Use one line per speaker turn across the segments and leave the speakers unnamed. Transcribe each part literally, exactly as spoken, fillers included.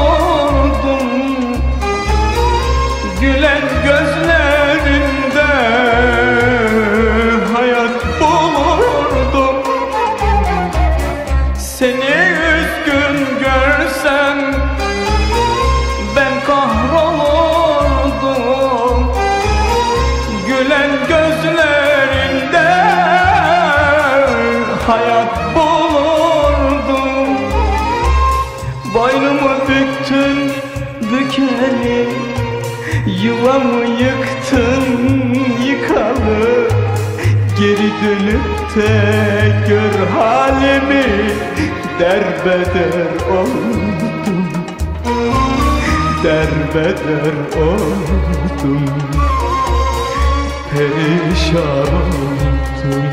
buldum, gülen gözlerinde hayat bulurdum. Seni üzgün görsem ben kahrolurdum, gülen gözlerinde hayat bulurdum. Boynumu büktün bükeli, yuvamı yıktın yıkalı. Geri dönüp de gör halimi, derbeder oldum, derbeder oldum, perişan oldum.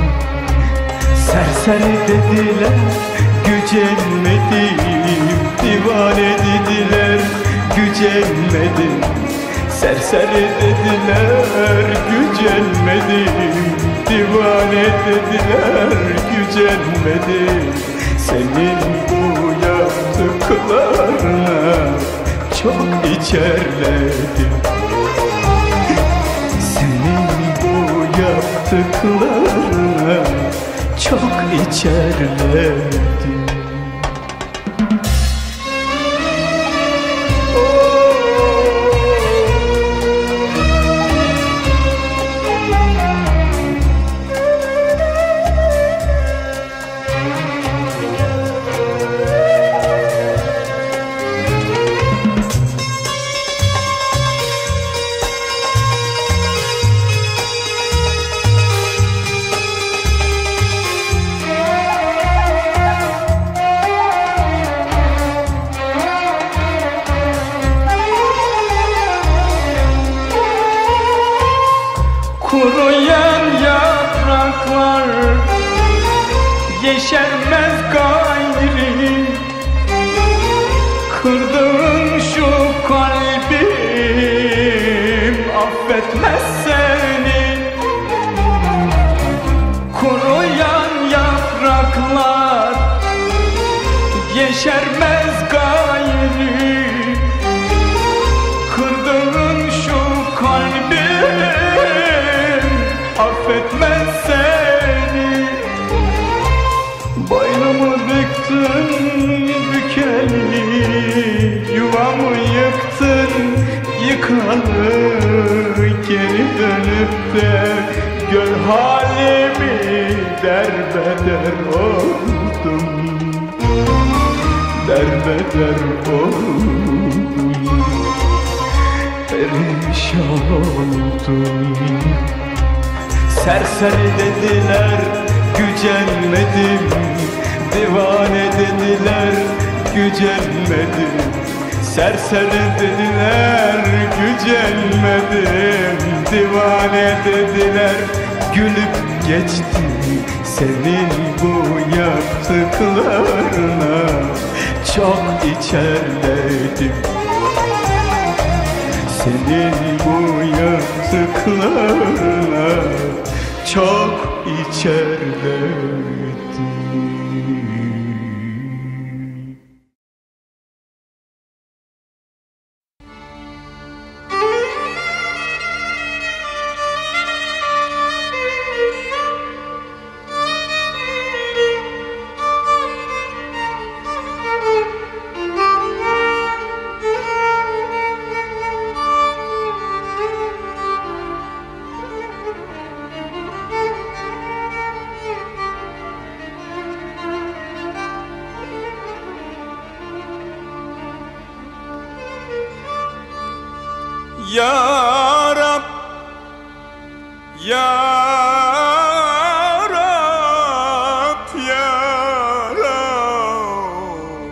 Serseri dediler, gücenmedim, divane dediler, gücenmedim. Serseri dediler, gücenmedim, divane dediler, gücenmedim. Senin bu yaptıklarına çok içerledim. Senin bu yaptıklarına çok içerledim. Kuruyan yapraklar yeşermez gayri, kırdığın şu kalbim affetmez seni. Kuruyan yapraklar yeşermez gayri, kırdığın şu kalbim affetmez seni. Boynumu büktün bükeli, yuvamı yıktın yıkalı. Geri dönüp de gör halimi, derbeder oldum, derbeder oldum, perişan oldum. Serseri dediler, gücenmedim, divane dediler, gücenmedim. Serseri dediler, gücenmedim, divane dediler, gülüp geçtim. Senin bu yaptıklarına çok içerledim. Senin bu yaptıklarına çok içerledim. Ya Rab, Ya Rab, Ya Rab.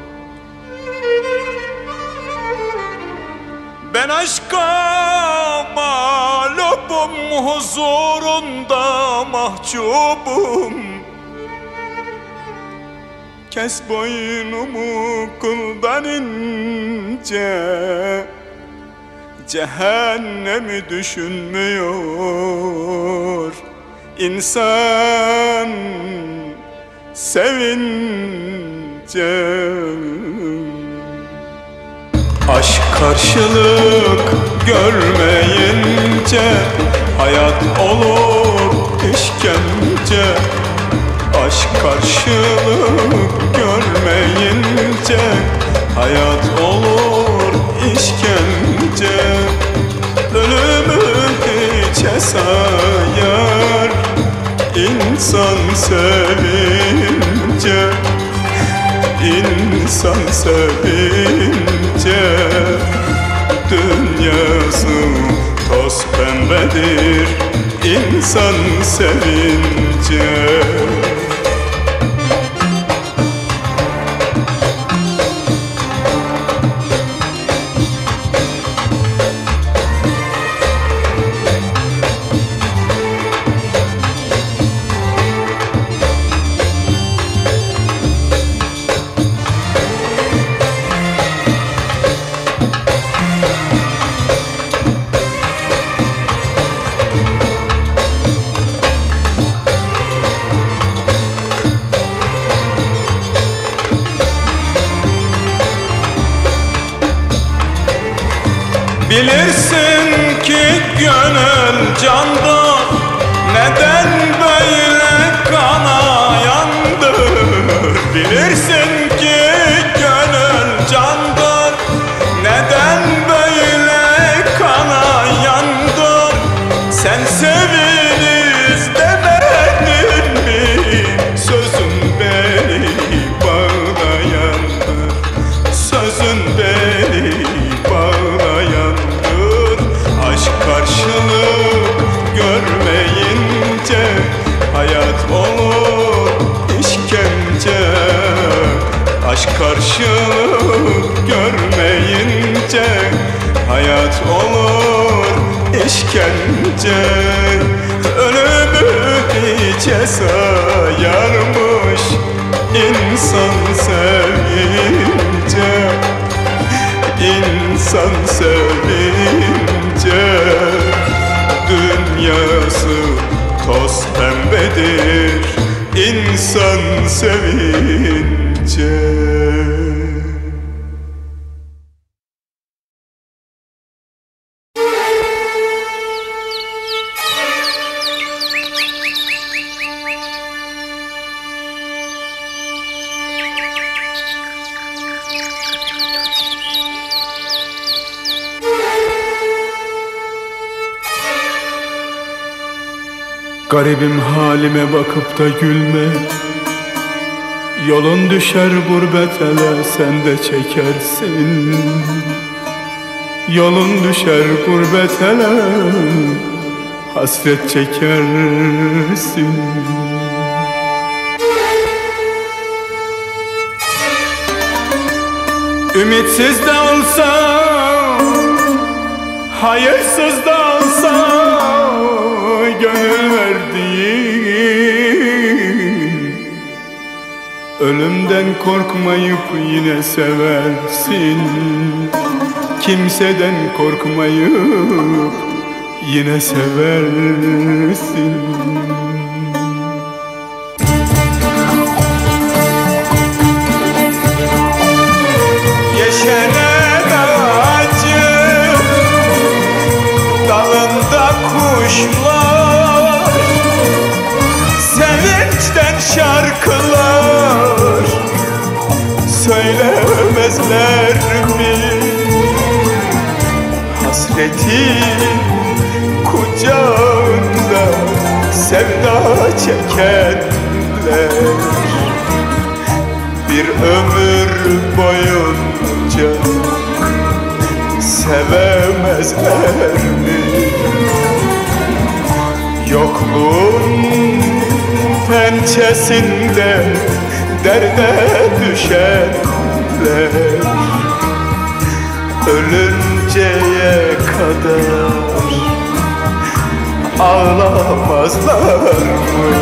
Ben aşka mağlubum, huzurunda mahcubum. Kes boynumu kıldan ince, cehennemi düşünmüyor insan sevince. Aşk karşılık görmeyince hayat olur işkence. Aşk karşılık görmeyince hayat olur işkence. Ölümü hiçe sayar insan sevince. İnsan sevince dünyası toz pembedir. İnsan sevince. Bilirsin ki gönül candır, neden böyle kanayandır? Bilirsin ki gönül candır, neden böyle kanayandır? Sen seviniz demedin mi? Sözün beni bağlayandır. Sözün beni bağlayandır. Aşk karşılık görmeyince hayat olur işkence. Aşk karşılık görmeyince hayat olur işkence. Ölümü hiçe sayarmış insan sevince. İnsan sevince dünyası toz pembedir. İnsan sevince. Garibim halime bakıp da gülme. Yolun düşer gurbet ele, sen de çekersin. Yolun düşer gurbet ele, hasret çekersin. Ümitsiz de olsa, hayırsız da olsa, gönül verdiğin, ölümden korkmayıp yine seversin. Kimseden korkmayıp yine seversin. Yeşeren ağacı dalında kuşlar, sevinçten şarkılar söylemezler mi? Hasretin kucağında sevda çekenler bir ömür boyunca sevemezler mi? Yokluğun pençesinde derde düşenler ölünceye kadar ağlamazlar mı?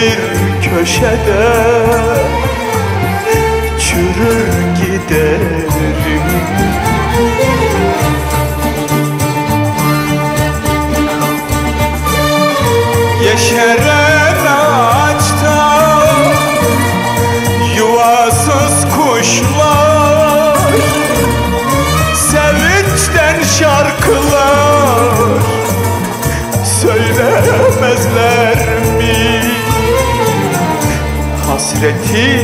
bir köşede çürür giderim. Yeşeren ağaçta yuvasız kuşlar, sevinçten şarkılar söylemezler mi? Hasretin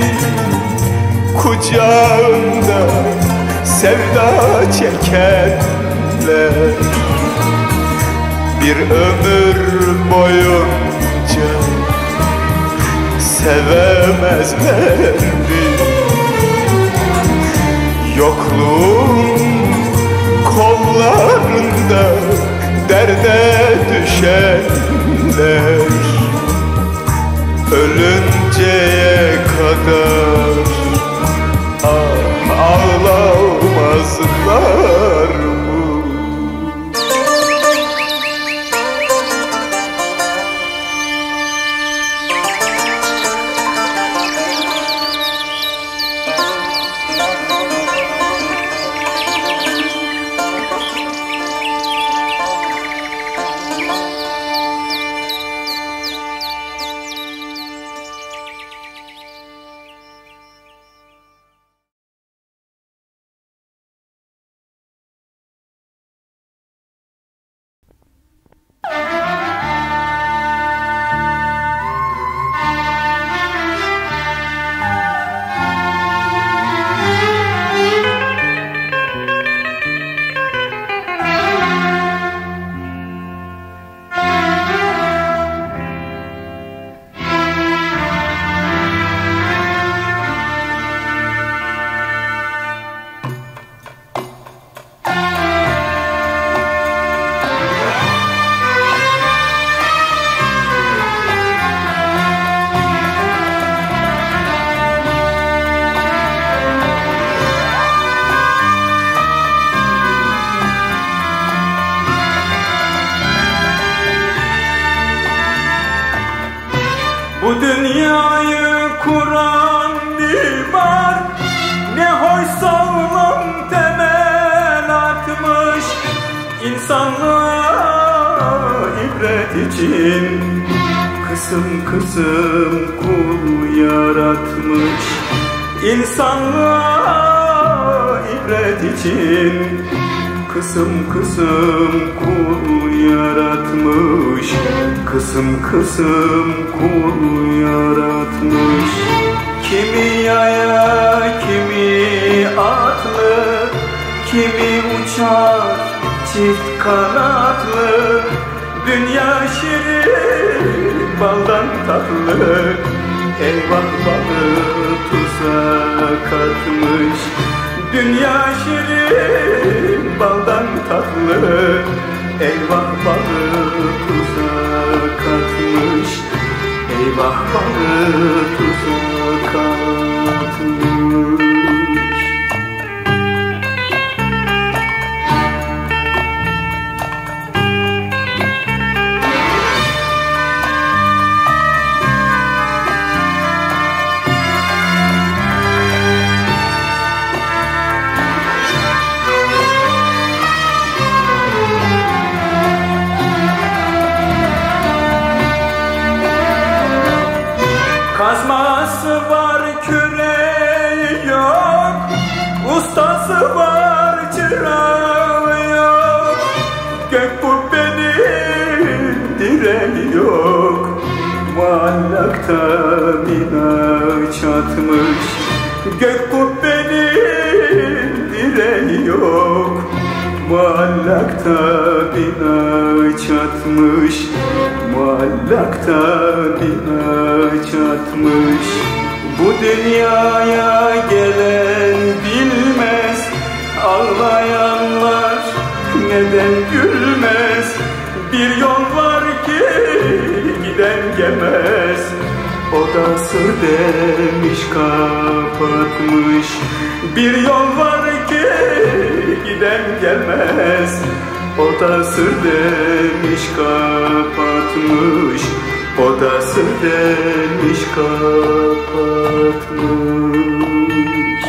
kucağında sevda çekenler bir ömür boyunca sevemezler mi? Yokluğun kollarında derde düşenler ölünceye kadar ah, ağlamazlar mı?
Bu dünyayı kuran mimar ne hoş sağlam temel atmış, İnsanlığa ibret için kısım kısım kul yaratmış. İnsanlığa ibret için kısım kısım kul yaratmış. Kısım kısım kul yaratmış. Kimi yaya, kimi atlı, kimi uçar çift kanatlı. Dünya şirin baldan tatlı, eyvah balı tuza katmış. Dünya şirin baldan tatlı, eyvah balı tuza katmış. Eyvah balı tuza katmış. Kazması var, küreği yok, ustası var, çırağı yok. Gök kubbenin direği yok, muallakta bina çatmış. Gök kubbenin direği yok, muallakta bina çatmış. Muallakta bina çatmış. Bu dünyaya gelen bilmez, ağlayanlar neden gülmez. Bir yol var ki giden gelmez, o da sır demiş kapatmış. Bir yol var ki giden gelmez, o da sır demiş kapatmış. odası demiş kapatmış.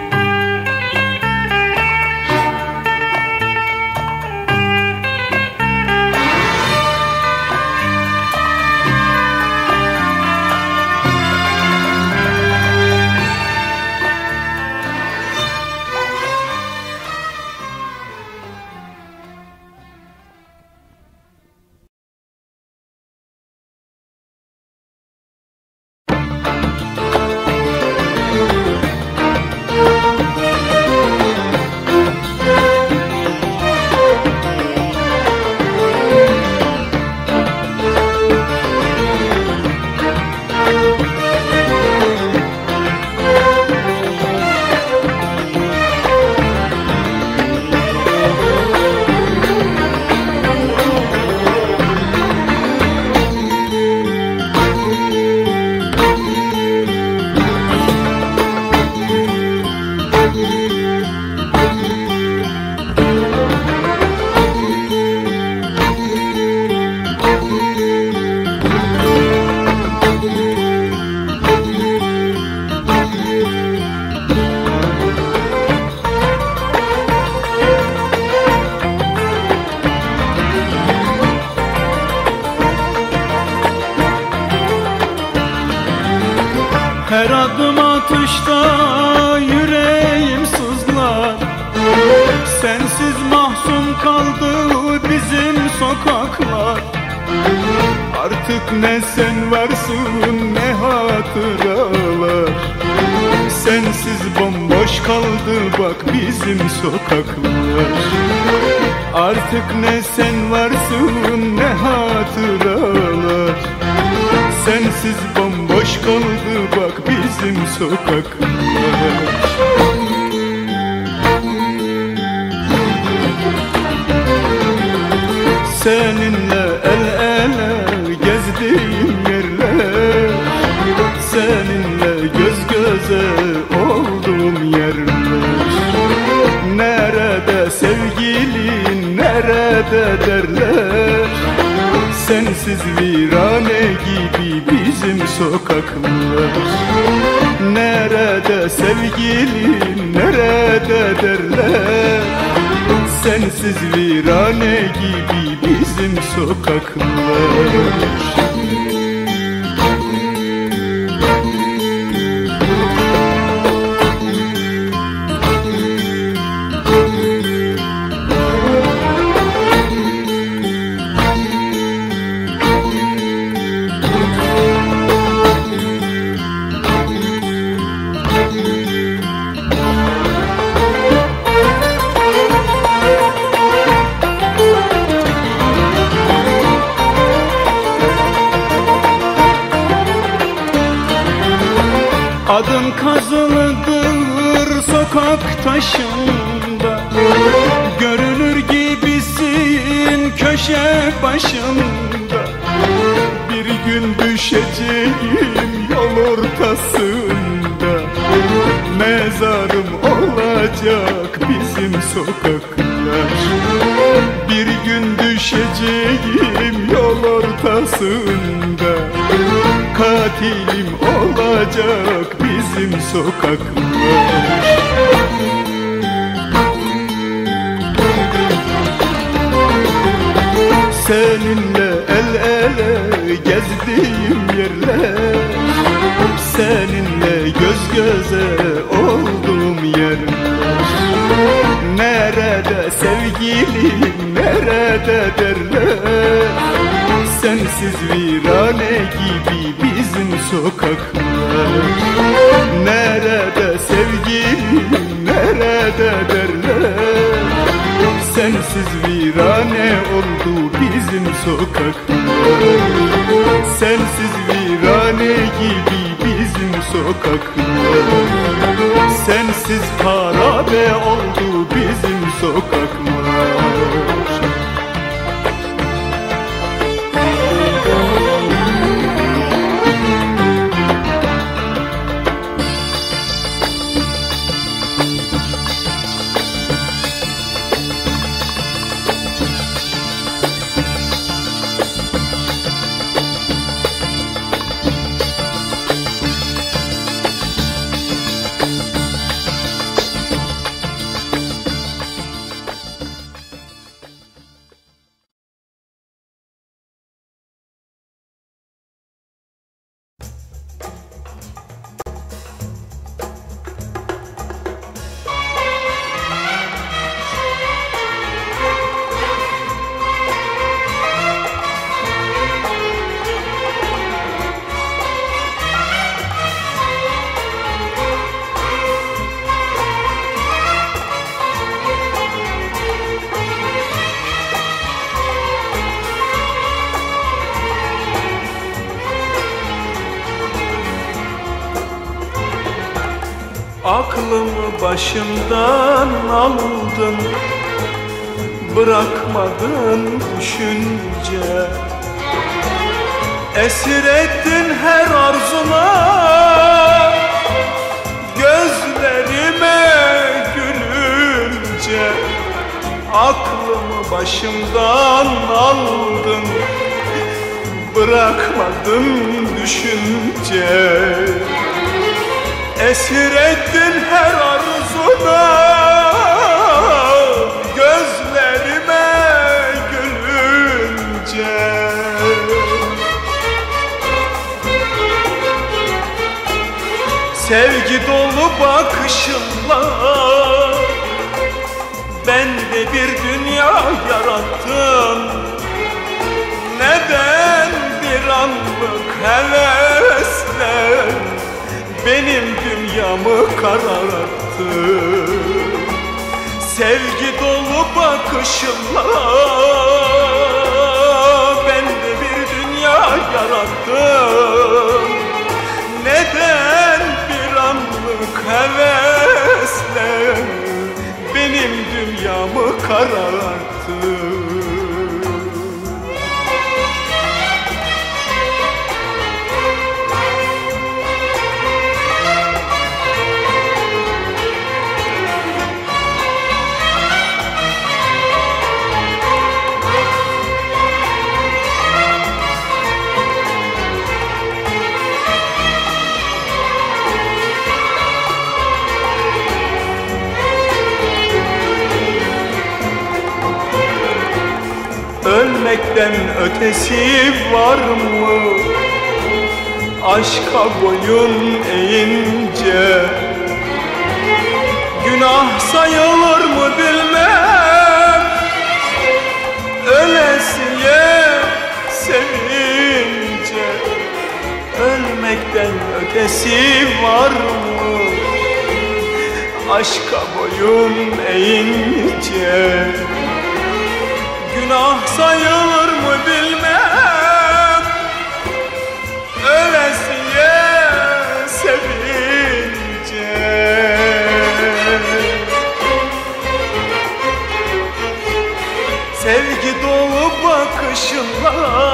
Her adım atışta yüreğim sızlar. Sensiz mahzun kaldı bizim sokaklar. Artık ne sen varsın ne hatıralar. Sensiz bomboş kaldı bak bizim sokaklar. Artık ne sen varsın ne hatıralar. Sensiz bomboş kaldı bak bizim sokaklar. Seninle el ele gezdiğim yerler, seninle göz göze olduğum yerler. Nerede sevgilin, nerede derler. Sensiz virane gibi bizim sokaklar. Nerede sevgilin, nerede derler. Sensiz virane gibi bizim sokaklar. Adın kazılıdır sokak taşında. Görünür gibisin köşe başında. Bir gün düşeceğim yol ortasında. Mezarım olacak bizim sokaklar. Bir gün düşeceğim yol ortasında. Katilim olacak bizim sokaklar. Seninle el ele gezdiğim yerler, seninle göz göze olduğum yerler. Nerede sevgilim, nerede derler. Sensiz virane gibi bizim sokaklar. Nerede sevgilim, nerede derler. Sensiz virane oldu bizim sokaklar. Sensiz virane gibi bizim sokaklar. Sensiz harabe oldu bizim sokaklar. Aklımı başımdan aldın, bırakmadın düşünce. Esir ettin her arzuma, gözlerime gülünce. Aklımı başımdan aldın, bırakmadın düşünce. Esir ettin her arzuna, gözlerime gülünce. Sevgi dolu bakışınla bende bir dünya yarattın. Neden bir anlık hevesle benim dünyamı kararttın? Sevgi dolu bakışınla bende bir dünya yarattın. Neden bir anlık hevesle benim dünyamı kararttın? Ölmekten ötesi var mı aşka boyun eğince? Günah sayılır mı bilmem, ölesiye sevince. Ölmekten ötesi var mı aşka boyun eğince? Günah sayılır mı bilmem, ölesiye sevince. Sevgi dolu bakışınla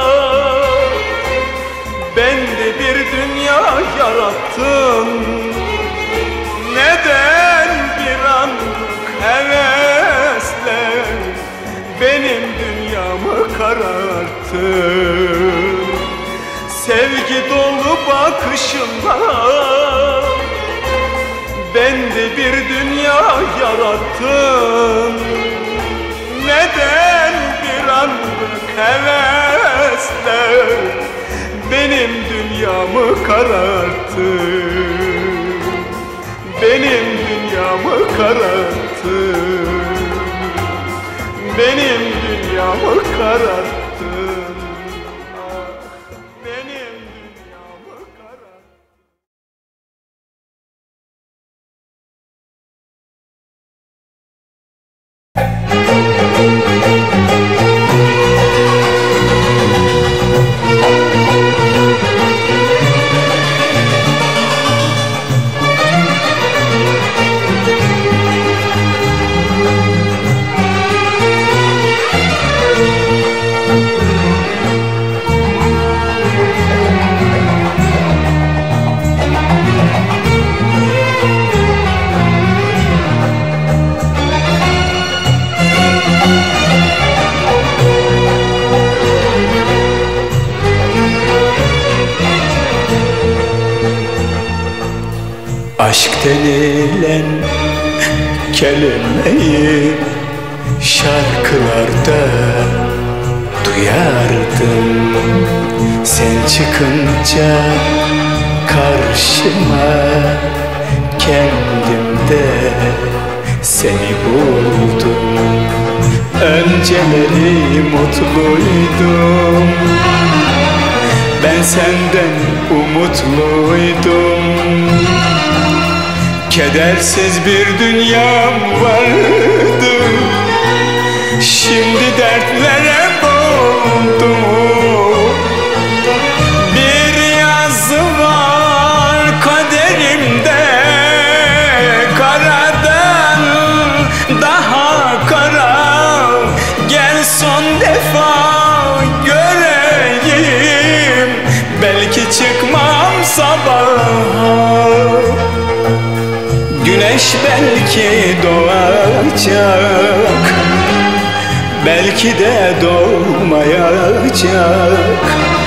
bende bir dünya yarattın. Neden bir anlık hevesle benim dünyamı kararttın? Sevgi dolu bakışınla bende bir dünya yarattın. Neden bir anlık hevesle benim dünyamı kararttın? Benim dünyamı kararttın. Benim dünyamı kararttın. Ah, benim dünyamı kararttın. Aşk denilen kelimeyi şarkılarda duyardım. Sen çıkınca karşıma kendimde seni buldum. Önceleri mutluydum, ben senden umutluydum. Kedersiz bir dünyam vardı, şimdi dertlere boğuldum. Bir yazı var kaderimde, daha kara. Gel son defa göreyim, belki çıkmam sabaha. Güneş belki doğacak, belki de doğmayacak.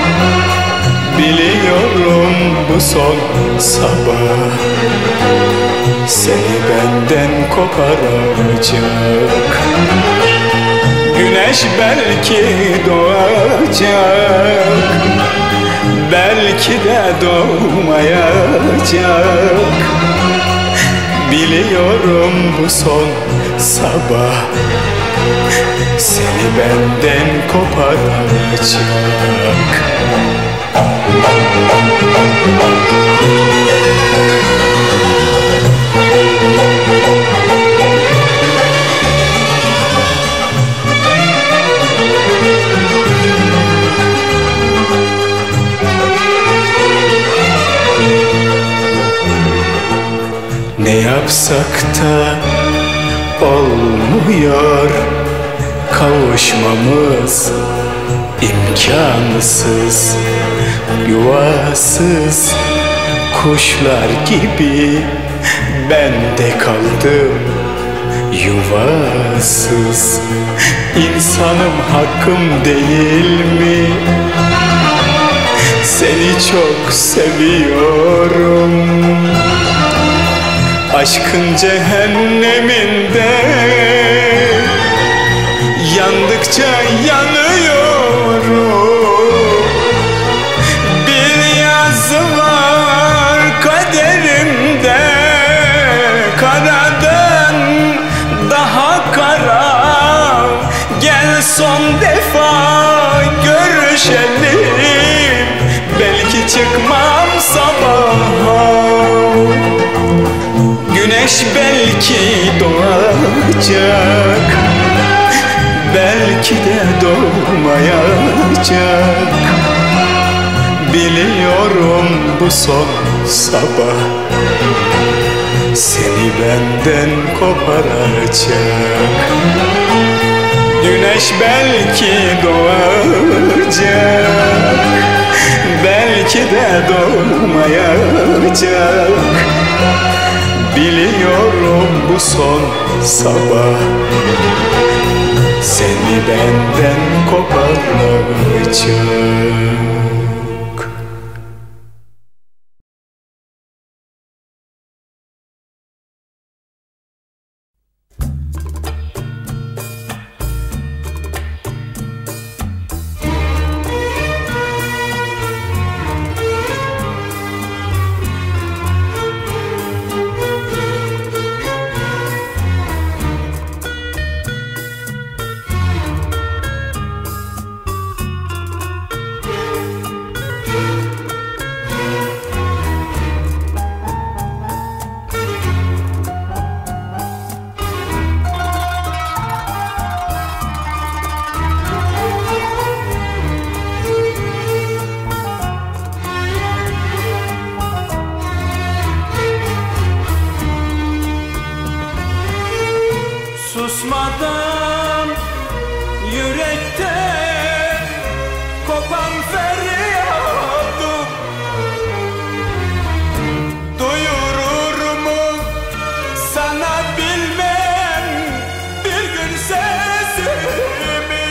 Biliyorum bu son sabah seni benden koparacak. Güneş belki doğacak, belki de doğmayacak. Biliyorum bu son sabah seni benden koparacak. Ne yapsak da olmuyor, kavuşmamız imkansız. Yuvasız kuşlar gibi ben de kaldım yuvasız. İnsanım, hakkım değil mi? Seni çok seviyorum. Aşkın cehenneminde yandıkça yanıyorum. Bir yazı var kaderimde, karadan daha kara. Gel son defa görüşelim, belki çıkmam sabaha. Güneş belki doğacak, belki de doğmayacak. Biliyorum bu son sabah seni benden koparacak. Güneş belki doğacak, belki de doğmayacak. Biliyorum bu son sabah seni benden koparacak. Susmadan yürekte kopan feryadım duyurur mu sana bilmem bir gün sesimi?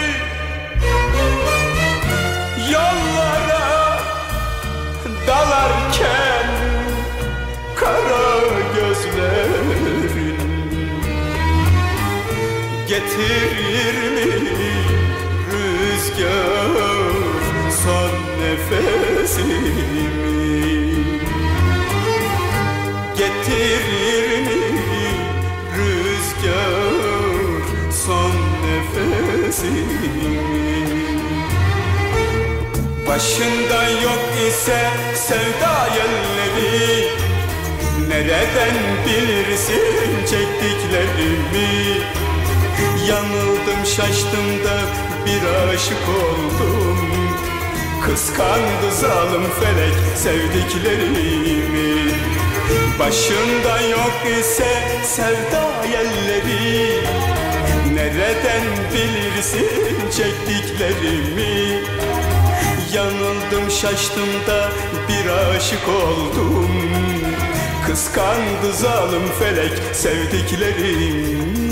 Yollara dalarken kara gözlerin getirir mi rüzgar son nefesimi? Getirir mi rüzgar son nefesimi? Başında yok ise sevda yelleri, nereden bilirsin çektiklerimi? Yanıldım, şaştım da bir aşık oldum. Kıskandı zalim felek sevdiklerimi. Başında yok ise sevda yelleri, nereden bilirsin çektiklerimi? Yanıldım şaştım da bir aşık oldum, kıskandı zalim felek sevdiklerimi.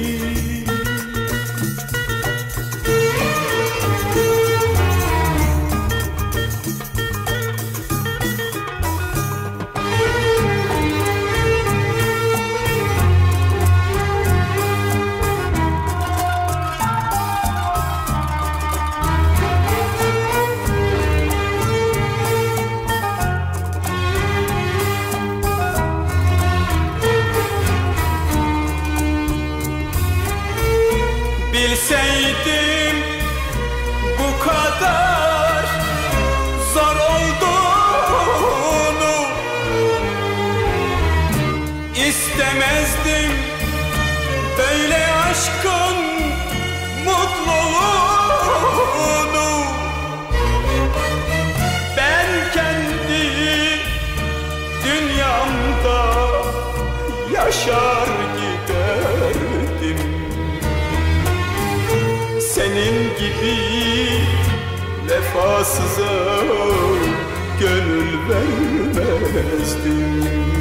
Bilseydim bu kadar zor olduğunu, istemezdim böyle aşkın mutluluğunu. Ben kendi dünyamda yaşar giderdim, senin gibi vefasıza gönül vermezdim.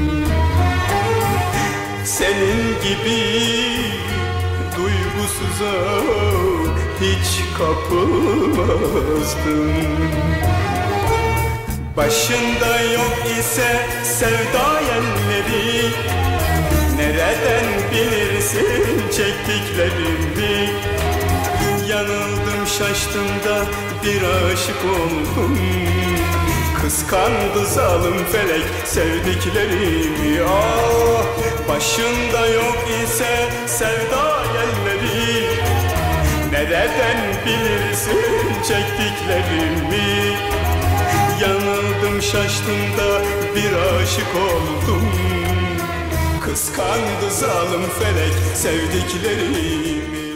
Senin gibi duygusuza hiç kapılmazdım. Başında yok ise sevda yelleri, nereden bilirsin çektiklerimi? Yanıldım şaştım da bir aşık oldum, kıskandı zalim felek sevdiklerimi. Ah, başında yok ise sevda yelleri, nereden bilirsin çektiklerimi? Yanıldım şaştım da bir aşık oldum, kıskandı zalim felek sevdiklerimi.